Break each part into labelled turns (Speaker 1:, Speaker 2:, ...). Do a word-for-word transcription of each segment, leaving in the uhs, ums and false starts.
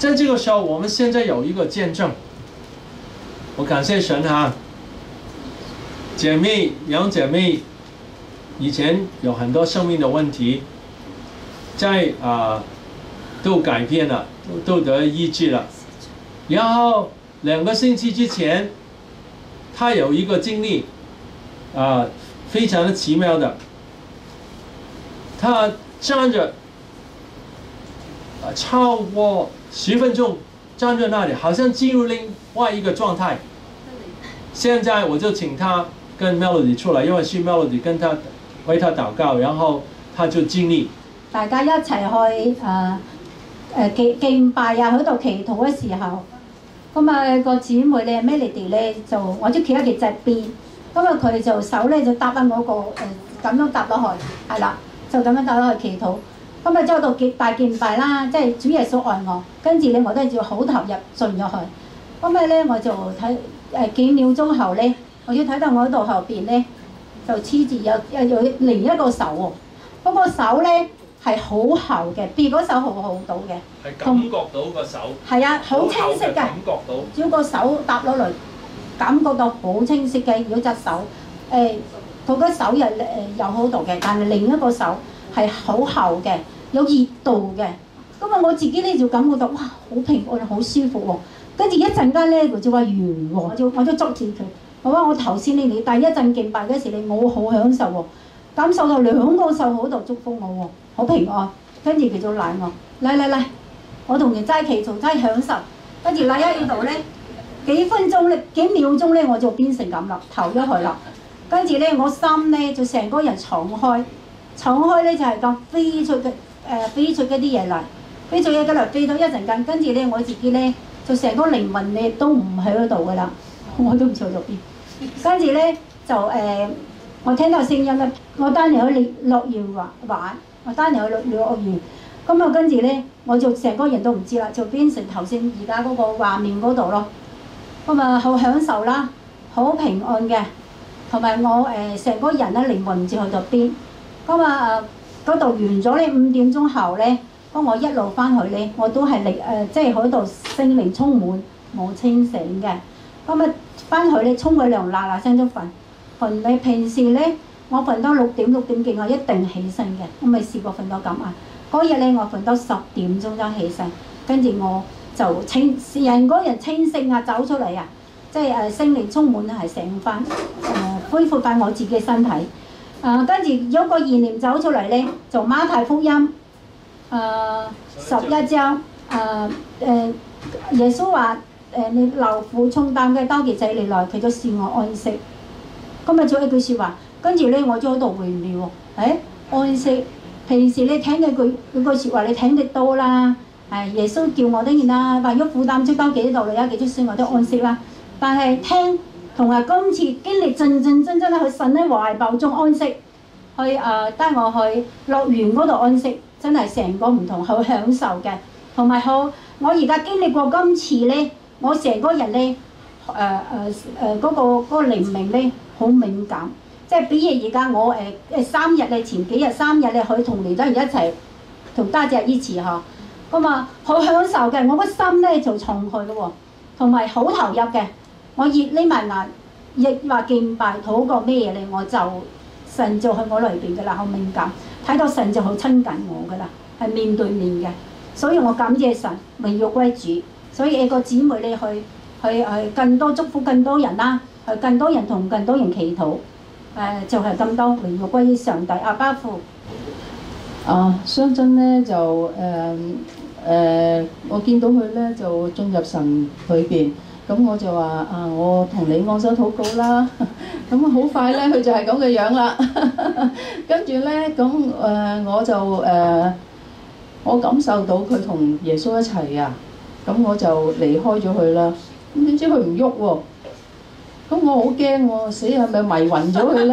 Speaker 1: 在这个时候，我们现在有一个见证，我感谢神哈。姐妹，两姐妹以前有很多生命的问题，在啊、呃、都改变了，都都得医治了。然后两个星期之前，她有一个经历，啊、呃，非常的奇妙的，她站着，呃，超过十分钟站在那里，好像进入另外一个状态。现在我就请她跟 Melody 出來，因為是 Melody 跟他為他禱告，然後他就經歷。
Speaker 2: 大家一齊去誒誒敬敬拜啊，喺度祈禱嘅時候，咁啊個姊妹咧 Melody 咧就我就企喺佢側邊，咁啊佢就手咧就搭喺我個誒咁樣搭落去，係啦，就咁樣搭落去祈禱。咁啊，之後到敬大敬拜啦，即係主耶穌愛我，跟住咧我都係要好投入進咗去。咁啊咧我就睇誒幾秒鐘後咧。我要睇到我喺度後邊咧，就黐住有有有另一個手喎。嗰、那個手咧係好厚嘅，比嗰手好好到嘅。
Speaker 1: 係感覺到個手。係
Speaker 2: 啊，好清晰嘅。感
Speaker 1: 覺到。
Speaker 2: 只要個手搭落嚟，感覺到好清晰嘅。如果隻手誒，佢個手又誒有好度嘅，但係另一個手係好厚嘅，有熱度嘅。咁啊，我自己咧就感覺到哇，好平安，好舒服喎。跟住一陣間咧，佢就話完喎，我就我就捉住佢。我話我頭先咧，你第一陣敬拜嗰時你我好享受喎，感受到兩個手好度祝福我喎，好平安。跟住佢就賴我，嚟嚟嚟，我同人齋祈禱齋享受。跟住賴喺度咧，幾分鐘咧，幾秒鐘咧，我就變成咁啦，投咗去啦。跟住咧，我心咧就成個人敞開，敞開咧就係咁飛出嘅誒、呃、飛出嗰啲嘢嚟，飛出嘢嗰嚟飛到一陣間，跟住咧我自己咧就成個靈魂咧都唔喺嗰度噶啦，我都唔知去咗邊。跟住咧就誒、呃，我聽到聲音咧，我單嚟去樂園玩玩，我單嚟去樂樂園。咁啊，跟住咧我就成個人都唔知啦，就變成頭先而家嗰個畫面嗰度咯。咁啊，好享受啦，好平安嘅，同埋我誒成、呃、個人咧靈魂唔知去到邊。咁啊嗰度完咗咧，五點鐘後咧，咁我一路翻去咧，我都係力誒，即係喺度聖靈充滿，冇清醒嘅。咁啊〜翻去咧沖個涼嗱嗱聲都瞓，瞓你平時咧我瞓到六點六點幾我一定起身嘅，我未試過瞓到咁啊！嗰日咧我瞓到十點鐘就起身，跟住我就清人嗰人清醒啊走出嚟啊，即係誒聖靈充滿係醒翻誒恢復翻我自己身體。誒跟住有個意念走出嚟咧，就馬太福音誒十一章誒誒耶穌話。誒你勞苦重擔嘅多杰仔你來，佢就使我安息。咁咪做一句説話，跟住咧我就喺度回味喎。誒安息，平時你聽嘅句嗰句説話你聽得多啦。係耶穌叫我當然啦，話如果負擔出多幾度你有幾多先我都安息啦。但係聽同埋今次經歷真真真真去神喺懷抱中安息，去誒帶、呃、我去樂園嗰度安息，真係成個唔同，好享受嘅，同埋好我而家經歷過今次咧。我成個人咧，誒誒誒嗰個嗰、嗰個靈命咧好敏感，即係比如而家我誒誒、呃、三日咧前幾日三日咧可以同年多人一齊同大隻依次嚇，咁啊好享受嘅，我個心咧就重去嘅喎，同埋好投入嘅，我熱匿埋眼，亦話敬拜禱過咩嘢咧，我就神就喺我裏邊嘅啦，好敏感，睇到神就好親近我嘅啦，係面對面嘅，所以我感謝神，榮耀歸主。所以個姊妹你去去去更多祝福更多人啦，去更多人同更多人祈禱，誒、呃、就係、是、咁多榮耀歸於上帝阿爸父。
Speaker 3: 啊，相真咧就誒誒、呃呃，我見到佢咧就進入神裏邊，咁我就話啊，我同你按手禱告啦，咁好快咧佢就係咁嘅樣啦，跟住咧咁誒我就誒、呃、我感受到佢同耶穌一齊啊。咁我就離開咗佢啦。咁點知佢唔喐喎？咁我好驚喎，死係咪迷暈咗佢咧？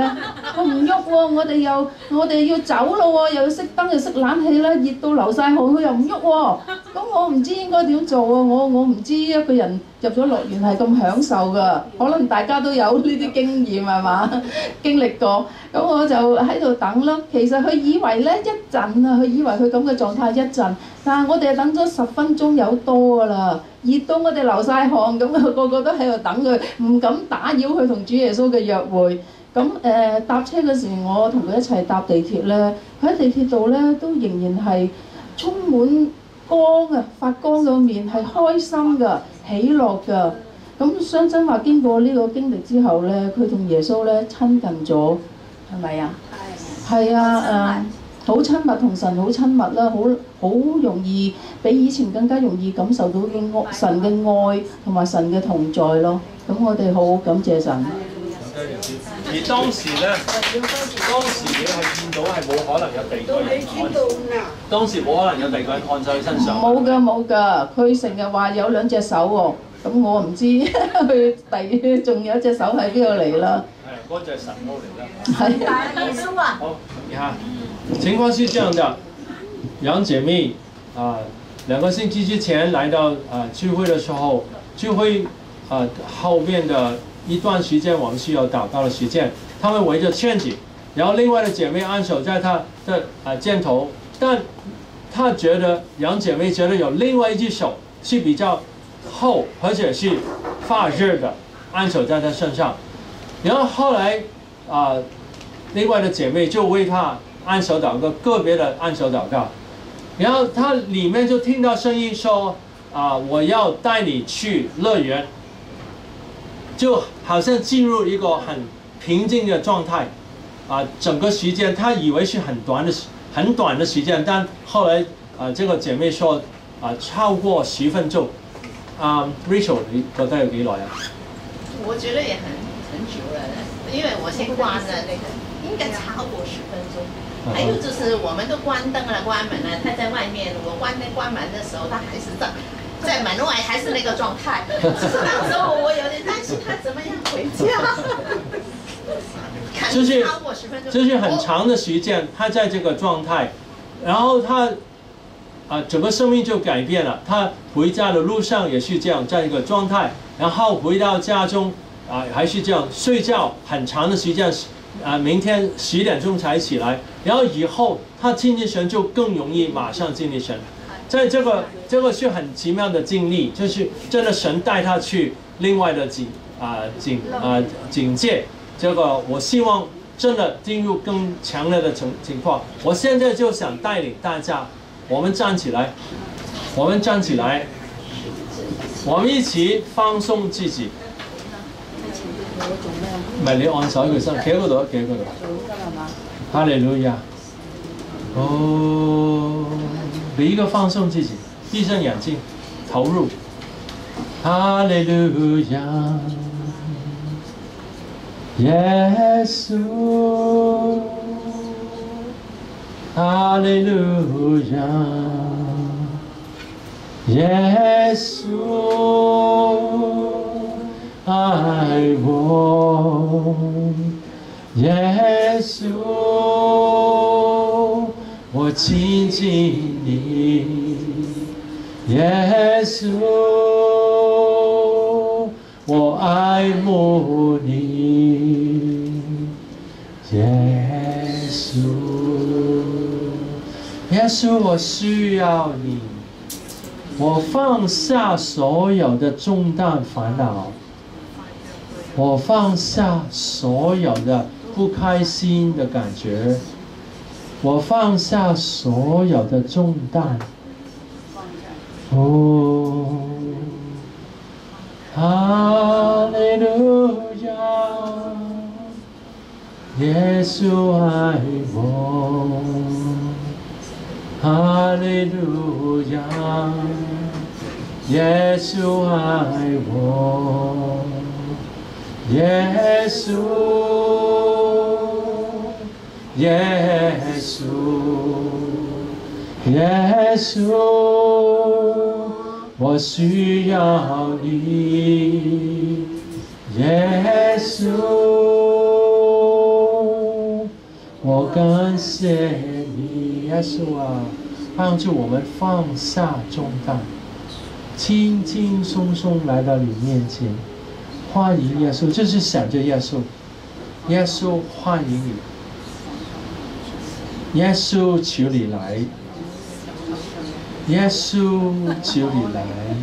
Speaker 3: 我唔喐喎，我哋又我哋要走咯喎，又要熄燈又熄冷氣啦，熱到流晒汗，佢又唔喐喎。咁我唔知應該點做啊！我我唔知一個人入咗樂園係咁享受㗎，可能大家都有呢啲經驗係嘛？經歷過，咁我就喺度等咯。其實佢以為咧一陣啊，佢以為佢咁嘅狀態一陣，但係我哋等咗十分鐘有多㗎啦，熱到我哋流晒汗，咁啊個個都喺度等佢，唔敢打擾佢同主耶穌嘅約會。咁誒、呃、搭車嗰時，我同佢一齊搭地鐵咧，佢喺地鐵度咧都仍然係充滿光啊，發光個面係開心㗎，喜樂㗎。咁相真話經過呢個經歷之後咧，佢同耶穌咧親近咗，係咪啊？係啊，誒，好親密，同神好親密啦，好好容易比以前更加容易感受到嘅愛神嘅愛同埋神嘅同在咯。咁我哋好感謝神。
Speaker 1: 而當時咧，當時你係見到係冇可能有第二個人看，當時冇可能有第二個人看上佢身上。冇㗎冇㗎，佢成日話有兩隻手喎，咁我唔知佢第仲有一隻手喺邊度嚟啦。係嗰隻神魔嚟啦。係。耶穌啊！好，你看，情況是這樣的，兩姐妹啊、呃，兩個星期之前來到啊、呃、聚會的時候，聚會啊、呃、後面的。一段時間我們需要禱告的時間，他們圍着圈子，然後另外的姐妹按手在她的啊肩頭，但她覺得兩姐妹覺得有另外一隻手是比較厚，而且是發熱的，按手在她身上，然後後來啊、呃，另外的姐妹就為她按手禱告，個別的按手禱告，然後她裡面就聽到聲音說啊、呃，我要帶你去樂園。就好像進入一個很平靜的狀態，啊，整個時間他以為是很短的很短的時間，但後來啊，這個姐妹說啊，超過十分鐘。啊 ，Rachel， 你覺得有幾耐啊？
Speaker 4: 我覺得也很很久了，因為我先關了那個，應該超過十分鐘。還有就是我們都關燈了、關門了，他在外面，我關燈關門的時候，他還是在。在門外還是那個狀態，只是那個時候我有點擔心他怎麼樣回家。
Speaker 1: 就是就是很長的時間，他在這個狀態，然後他啊、呃、整個生命就改變了。他回家的路上也是這樣，在一個狀態，然後回到家中啊、呃、還是這樣睡覺很長的時間，啊、呃、明天十點鐘才起來，然後以後他親近神就更容易馬上親近神。在這個這個是很奇妙的經歷，就是真的神帶他去另外的境啊、呃、境啊、呃、境界。這個我希望真的進入更強烈的情情況。我現在就想帶領大家，我們站起來，我們站起來，我們一起放鬆自己。唔係你按手佢身，企喺嗰度，企喺嗰度。哈利路亞。哦。每一個放鬆自己，閉上眼睛，投入。哈利路亞，耶穌，哈利路亞，耶穌，愛我，耶穌。我親近你，耶穌，我愛慕你，耶穌，耶穌，我需要你，我放下所有的重擔煩惱，我放下所有的不開心的感覺。我放下所有的重擔，哦，哈利路亞，耶穌愛我，哈利路亞，耶穌愛我，耶穌。耶穌，耶穌，我需要你，耶穌。 我感谢你，耶稣啊！帮助我们放下重担，轻轻松松来到你面前，欢迎耶稣，就是想着耶稣，耶稣欢迎你，耶稣求你来，耶稣求你来，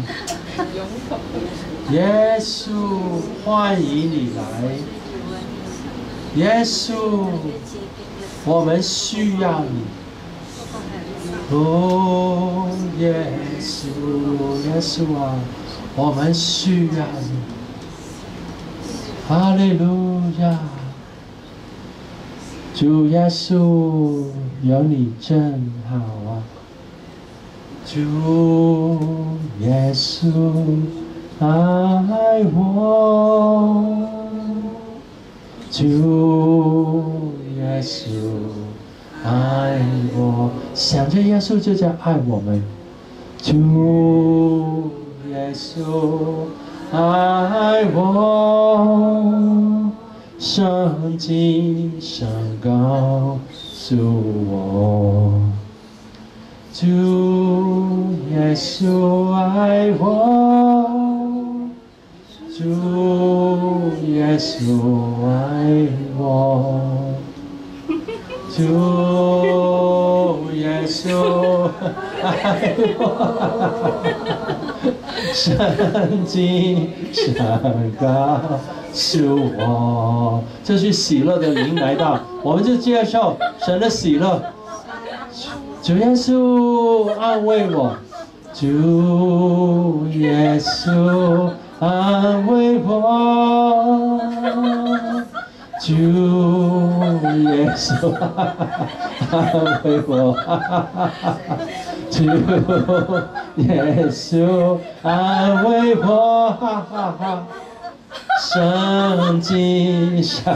Speaker 1: 耶稣欢迎你来，耶稣，我们需要你。哦，耶稣，耶稣啊，我们需要你。哈利路亚，主耶稣，有你真好啊！主耶稣爱我，主耶稣爱我，想着耶稣就在爱我们。主耶稣爱我，圣经上告诉我，主耶稣爱我，主耶稣爱我，主耶稣爱我，圣经上告诉我，这是喜乐的灵来到，我们就接受神的喜乐。主耶稣安慰我，主耶稣安慰我，主耶稣安慰我，主耶稣安慰我，圣经上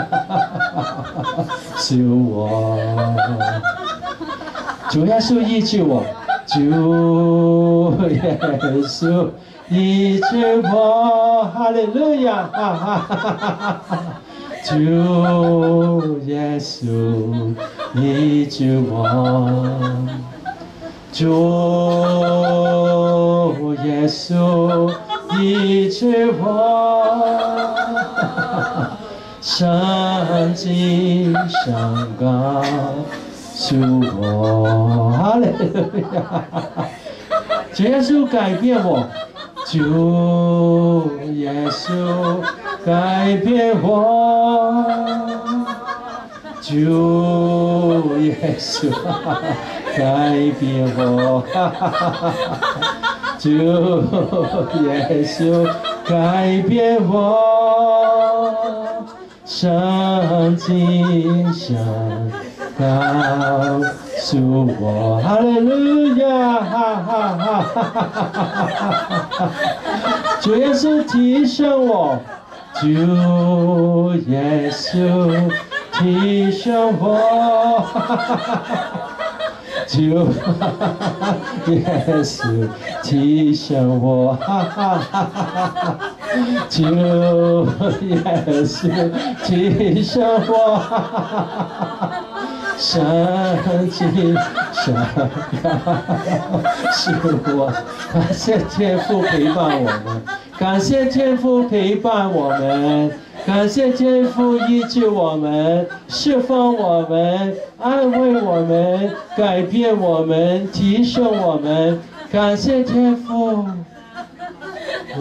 Speaker 1: 救我，主耶稣医治我，主耶稣医治我，哈利路亚，哈哈哈哈哈！主耶稣医治我，主耶稣医治我，圣经上告诉我，哈利路亚！主耶稣改变我，主耶稣改变我，主耶稣改变我，主耶稣改变我，圣经上告诉我，哈利路亚，哈哈哈哈哈！主耶稣提升我，主耶稣提升我，主耶稣提升我，主耶稣提升我。圣经上告诉我，感谢天父陪伴我们，感谢天父陪伴我们，感谢天父医治我们，释放我们，安慰我们，改变我们，提升我们，感谢天父。哦，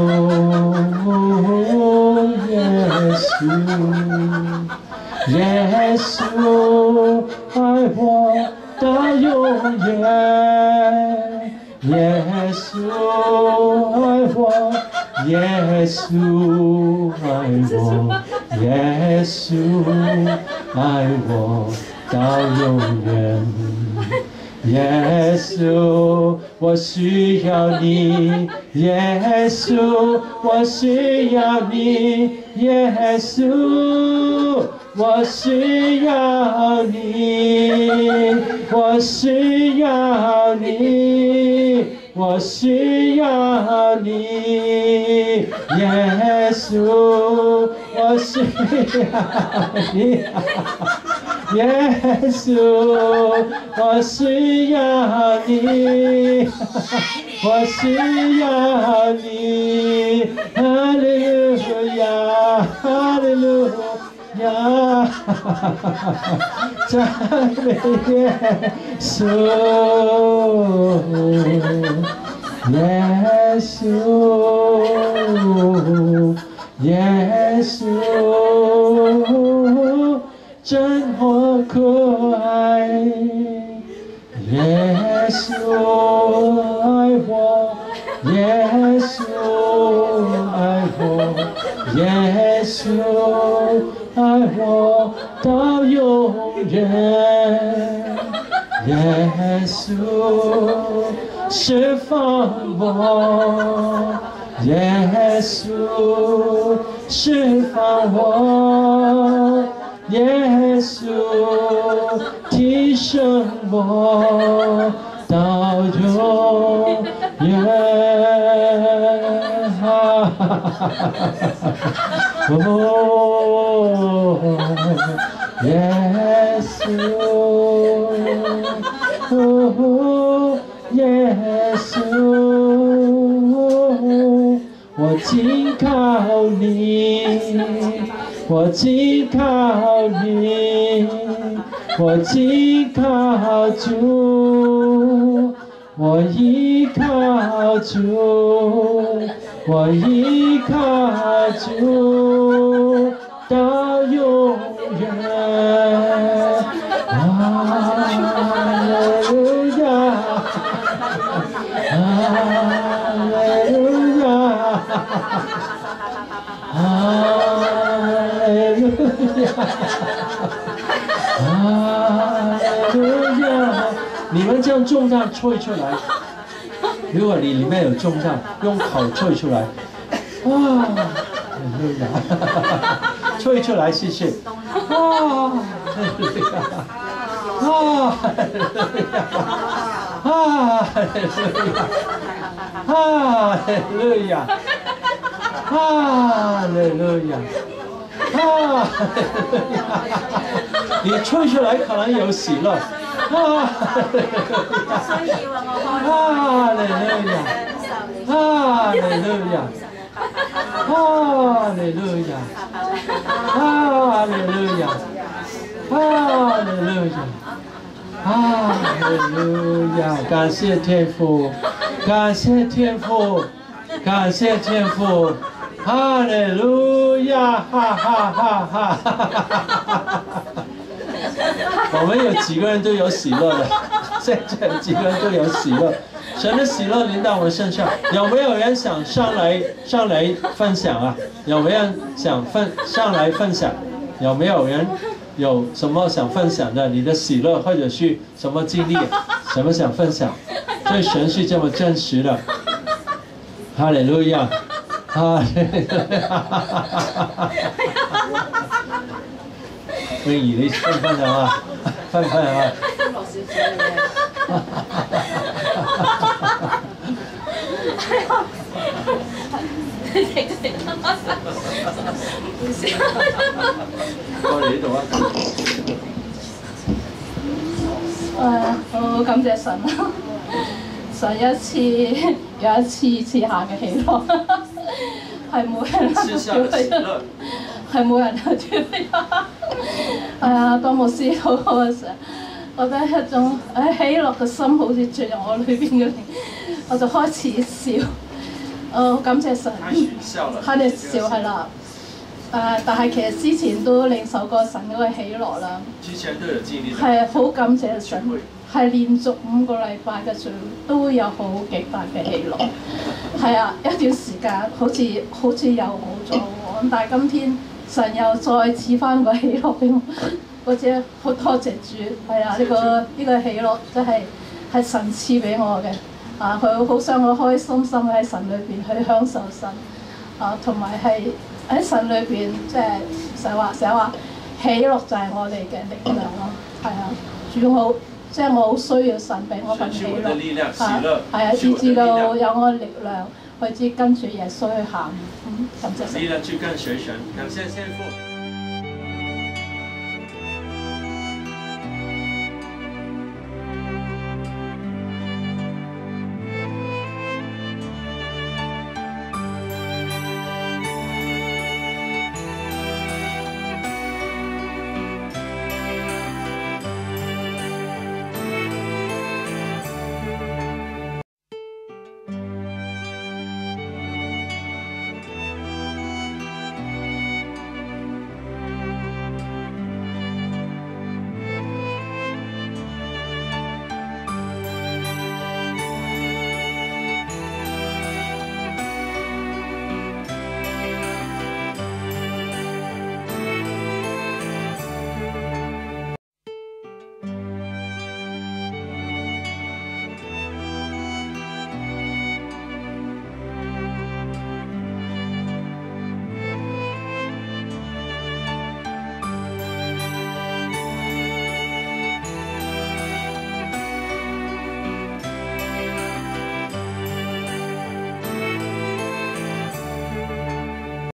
Speaker 1: 耶稣。耶稣爱我到永远，耶稣爱我，耶稣爱我，耶稣爱我到永远。耶稣，我需要你，耶稣，我需要你，耶稣，我需要你，我需要你，我需要你，耶稣，我需要你。 耶稣，我需要你，我需要你，哈利路亚，哈利路亚，赞美耶稣，耶稣，耶稣。真活可爱，耶稣爱我，耶稣爱我，耶稣爱我到永远，耶稣释放我，耶稣释放我。耶稣提升我到永远，哦，耶稣，哦，耶稣，我紧靠你。我紧靠你，我紧靠主，我依靠主，我依靠主到永远。哈利路亚，哈利路亚，哈。哈利路亚！你们将重担吹出来。如果你里面有重担，用口吹出来。啊，哈利路亚！吹出来，谢谢。啊，哈利路亚！啊，哈利路亚！啊，哈利路亚！啊，哈利路亚！哈利路亚！啊！你吹出来可能有喜樂。啊！哈利路亞！哈利路亞！哈利路亞！哈利路亞！哈利路亞！哈利路亞！感謝天父，感謝天父，感謝天父。哈利路亚，哈哈哈哈哈！我们有几个人都有喜乐的，现在有几个人都有喜乐，神的喜乐临到我们身上。有没有人想上来上来分享啊？有没有人想分上来分享？有没有人有什么想分享的？你的喜乐或者是什么经历，什么想分享？所以神是这么真实的。哈利路亚。哈利路亞！泳兒，你分唔分享啊？分唔分享啊？落少少過嚟呢度啊！
Speaker 3: 誒，好感謝神啊！上一次有一次次下嘅喜樂。係冇人去跳，係冇人去跳。係啊，當牧師禱告嘅時候，覺得一種誒喜樂嘅心好似進入我裏邊嘅，我就開始笑。誒，感謝神，喺度笑係啦。誒，但係其實之前都領受過神嗰個喜樂啦。之前都有經歷。係好感謝神。係連續五個禮拜嘅聚都有好極大嘅喜樂，係啊，一段時間好似好似又冇咗喎，但係今天神又再賜翻個喜樂俾我，嗰隻好多謝主，係啊，呢、這個呢、這個喜樂真係係神賜俾我嘅，啊，佢好想我開心心喺神裏邊去享受神，啊，同埋係喺神裏邊即係成日話成日話喜樂就係我哋嘅力量咯，係啊，主好。即係我好需要神俾我份喜樂，係係啊，以至到有我力量去知跟住耶穌去行，嗯，感謝神。力量去跟隨神，感謝天父。